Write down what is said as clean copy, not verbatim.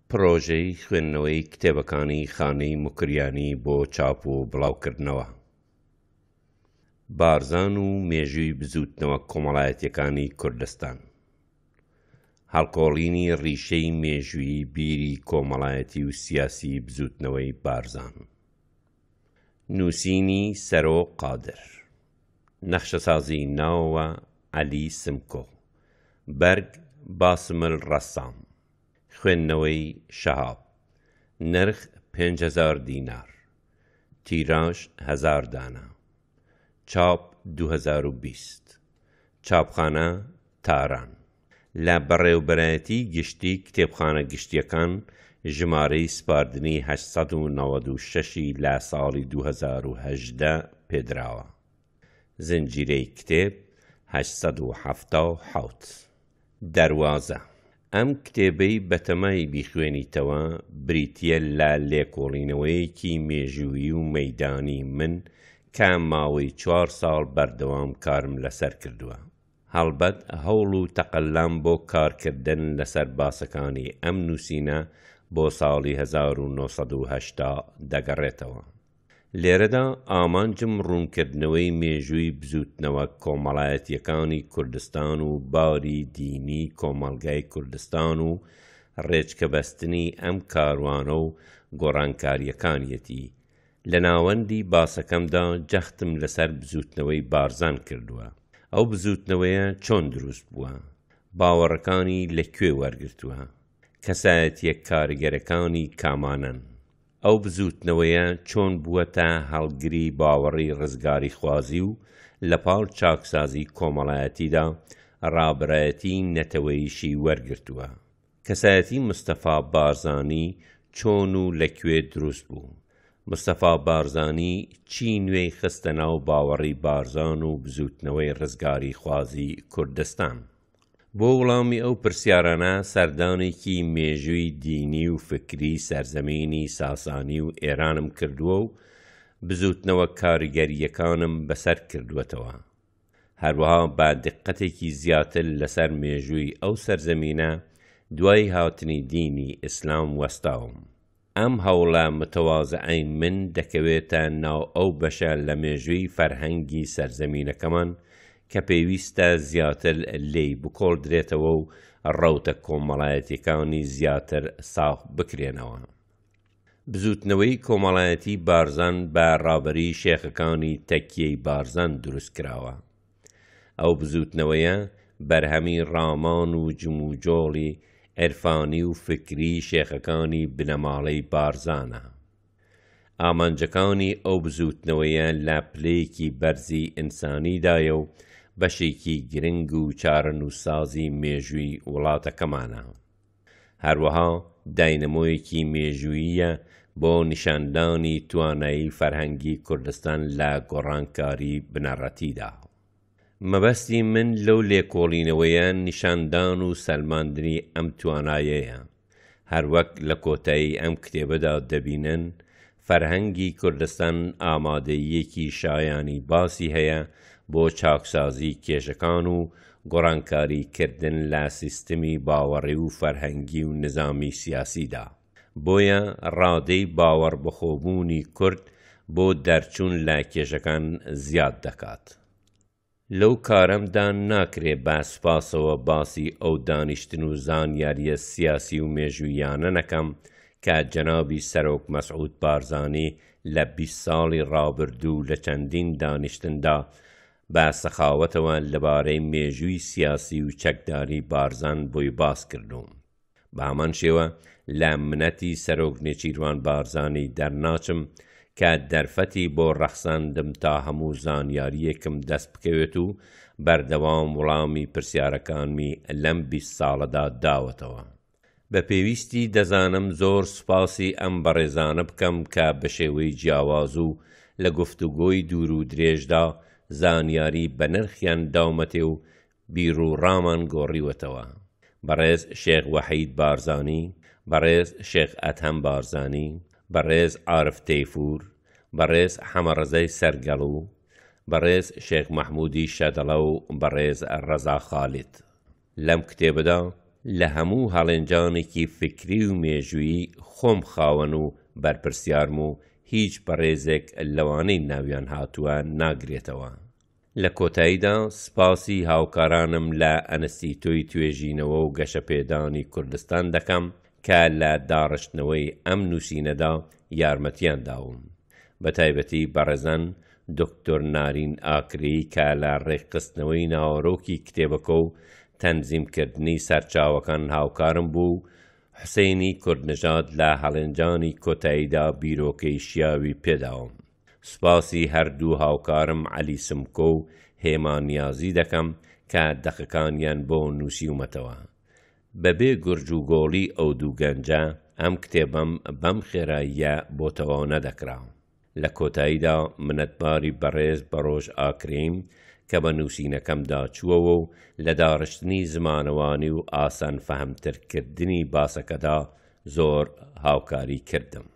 پرۆژەی خوێندنەوەی کتێبەکانی خانەی موکریانی بۆ چاپ و بڵاوکردنەوە. بارزان و مێژووی بزوتنەوە کۆمەڵایەتیەکانی کوردستان. هەڵکۆڵینی ڕیشەی مێژووی بیری کۆمەڵایەتی و سیاسی بزوتنەوەی بارزان. نووسینی سەرۆ قادر. نەخشەسازی ناوەوە عەلی سمکۆ. بەرگ باسمل ڕەسام. خوێندنەوەی شەهاب. نرخ 5000 دینار. تیراژ 1000 دانە. چاپ 2020. چاپخانە تاران. لە بەڕێوەبەرایەتی گشتی کتێبخانە گشتیەکان ژمارەی سپاردنی 896 لە ساڵی 2018 پێدراوە. زنجیرەی کتێب 877. دەروازە. ئەم کتێبەی بەتەمای بیخوێنیتەوە بریتیە لە لێکۆڵینەوەیەکی مێژوویی و مەیدانی من کە ماوەی 4 ساڵ بەردەوام کارم لەسەر کردووە. هەڵبەت هەوڵ و تەقەلام بۆ کارکردن لەسەر باسەکانی ئەم نووسینە بۆ ساڵی 1980 دەگەڕێتەوە. لێرەدا ئامانجم ڕوونکردنەوەی مێژووی بزوتنەوە کۆمەڵایەتیەکانی کوردستان و باری دینی کۆمەڵگای کوردستان و ڕێچکەبەستنی ئەم کاروانە و گۆڕانکاریەکانیەتی. لە ناوەندی باسەکەمدا جەختم لەسەر بزوتنەوەی بارزان کردووە. ئەو بزوتنەوەیە چۆن دروست بووە؟ باوەڕەکانی لەکوێ وەرگرتووە؟ کەسایەتیە کاریگەرەکانی کامانن؟ ئەو بزوتنەوەیە چۆن بووەتە هەڵگری باوەڕی ڕزگاری خوازی و لەپاڵ چاکسازی کۆمەڵایەتیدا ڕابەرایەتی نەتەوەییشی وەرگرتووە؟ کەسایەتی مستەفا بارزانی چۆن و لەکوێ دروست بوو؟ مستەفا بارزانی چی نوێی خستە ناو باوەڕی بارزان و بزوتنەوەی ڕزگاری خوازی کوردستان؟ بۆ وەڵامی ئەو پرسیارانە سەردانێکی مێژووی دینی و فکری سەرزەمینی ساسانی و ئێرانم کردووە و بزوتنەوە کاریگەریەکانم بەسەر کردووەتەوە. هەروەها با دقەتێکی زیاتر لەسەر مێژووی ئەو سەرزەمینە دوای هاتنی دینی ئیسلام وەستاوم. ئەم هەوڵە متەواضعەی من دەکەوێتە ناو ئەو بەشە لە مێژووی فەرهەنگی سەرزەمینەکەمان کە پێویستە زیاتر لێی بکۆڵدرێتەوە و ڕەوتە کۆمەڵایەتیەکانی زیاتر ساغ بکرێنەوە. بزوتنەوەی کۆمەڵایەتی بارزان بە ڕابەری شێخەکانی تەکیەی بارزان دروست کراوە. ئەو بزوتنەوەیە بەرهەمی ڕامان و جموجۆڵی عێرفانی و فکری شێخەکانی بنەماڵەی بارزانە. ئامانجەکانی ئەو بزوتنەوەیە لە پلەیەکی بەرزی ئینسانیدایە و بەشێکی گرنگ و چارەنووسسازی مێژووی وڵاتەکەمانە. هەروەها داینەمۆیەکی مێژووییە بۆ نیشاندانی توانایی فەرهەنگی کوردستان لە گۆڕانکاری بنەڕەتیدا. مەبەستی من لەو لێکۆڵینەوەیە نیشاندان و سەلماندنی ئەم توانایەیە. هەروەک لە کۆتایی ئەم کتێبەدا دەبینن فەرهەنگی کوردستان ئامادەیەکی شایانی باسی هەیە بۆ چاکسازی کێشەکان و گۆڕانکاریکردن لە سیستەمی باوەڕی و فەرهەنگی و نظامی سیاسیدا. بۆیە ڕادەی باوەڕ بەخۆبوونی کورد بۆ دەرچوون لە کێشەکان زیاد دەکات. لەو کارەمدا ناکرێ بە سوپاسەوە باسی ئەو دانیشتن و زانیاریە سیاسی و مێژوویانە نەکەم کە جەنابی سەرۆک مەسعود بارزانی لە 20 ساڵی ڕابردوو لە چەندین دانیشتندا بە سەخاوەتەوە لەبارەی مێژووی سیاسی و چەکداری بارزان بۆی باس کردوم. بە هەمان شێوە لە منەتی سەرۆک نێچیروان بارزانی دەرناچم کە دەرفەتی بۆ ڕەخساندم تا هەموو زانیاریەکم دەست بکەوێت و بەردەوام وەڵامی پرسیارەکانمی لەم 20 ساڵەدا داوەتەوە. بە پێویستی دەزانم زۆر سوپاسی ئەم بەڕێزانە بکەم کە بە شێوەی جیاواز و لە گفتوگۆی دوور و درێژدا زانیاری بە نرخیان داومەتێ و بیرروڕامان گۆڕیوەتەوە. بەڕێز شێخ وەحید بارزانی، بەڕێز شێخ ئەدهەم بارزانی، بەڕێز عارف تەیفور، بەڕێز حەمەڕەزای سەرگەڵوو، بەڕێز شێخ مەحموودی شەدەڵە و بەڕێز ڕەزا خالید. لەم کتێبەدا لە هەموو هەڵێنجانێکی فکری و مێژووی خۆم خاوەن و بەرپرسیارم و هیچ بەڕێزێک لەوانەی ناویان هاتووە ناگرێتەوە. لە کۆتاییدا سپاسی هاوکارانم لە ئەنستیتۆی توێژینەوە و گەشەپێدانی کوردستان دەکەم کە لە داڕشتنەوەی ئەم نووسینەدا یارمەتیان داوم. بە تایبەتی بەڕێزان دکتۆر نارین ئاکری کە لە ڕێکخستنەوەی ناوەڕۆکی کتێبەکە و تەنزیمکردنی سەرچاوەکان هاوکارم بوو، حوسێنی کوردنژاد لە هەڵێنجانی کۆتاییدا بیرۆکەی شیاوی پێداوم. سوپاسی هەردوو هاوکارم عەلی سمکۆ و هێما نیازی دەکەم کە دەقەکانیان بۆ نووسیومەتەوە. بەبێ گورج و گۆڵی ئەو دوو گەنجە ئەم کتێبەم بەم خێراییە بۆتەوە نەدەکرا. لە کۆتاییدا منەتباری بەڕێز بەڕۆژ ئاکریم کە بە نووسینەکەمدا چووەوە و لە داڕشتنی زمانەوانی و ئاسان فەهمترکردنی باسەکەدا زۆر هاوکاری کردم.